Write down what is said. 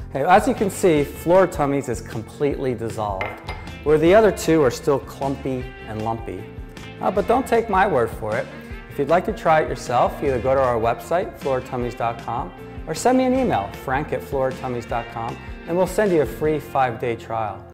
Okay, as you can see, FloraTummys is completely dissolved, where the other two are still clumpy and lumpy. But don't take my word for it. If you'd like to try it yourself, either go to our website, FloraTummys.com, or send me an email, frank@FloraTummys.com, and we'll send you a free 5-day trial.